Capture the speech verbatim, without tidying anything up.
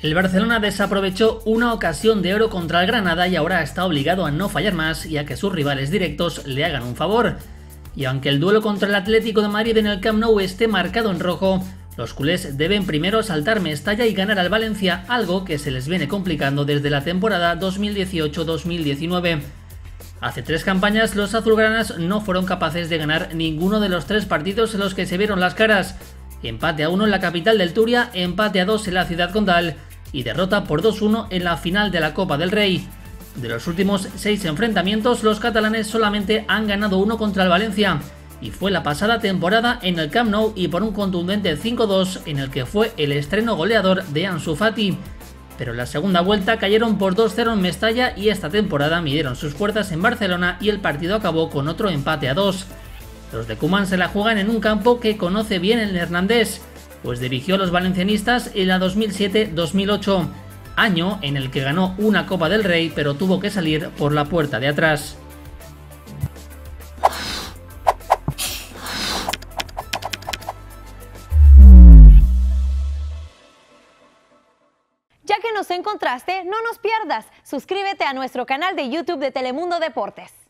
El Barcelona desaprovechó una ocasión de oro contra el Granada y ahora está obligado a no fallar más y a que sus rivales directos le hagan un favor. Y aunque el duelo contra el Atlético de Madrid en el Camp Nou esté marcado en rojo, los culés deben primero saltar Mestalla y ganar al Valencia, algo que se les viene complicando desde la temporada dos mil dieciocho dos mil diecinueve. Hace tres campañas los azulgranas no fueron capaces de ganar ninguno de los tres partidos en los que se vieron las caras. Empate a uno en la capital del Turia, empate a dos en la Ciudad Condal y derrota por dos uno en la final de la Copa del Rey. De los últimos seis enfrentamientos, los catalanes solamente han ganado uno contra el Valencia, y fue la pasada temporada en el Camp Nou y por un contundente cinco dos en el que fue el estreno goleador de Ansu Fati. Pero en la segunda vuelta cayeron por dos cero en Mestalla y esta temporada midieron sus fuerzas en Barcelona y el partido acabó con otro empate a dos. Los de Koeman se la juegan en un campo que conoce bien el neerlandés, pues dirigió a los valencianistas en la dos mil siete dos mil ocho, año en el que ganó una Copa del Rey pero tuvo que salir por la puerta de atrás. Ya que nos encontraste, no nos pierdas. Suscríbete a nuestro canal de YouTube de Telemundo Deportes.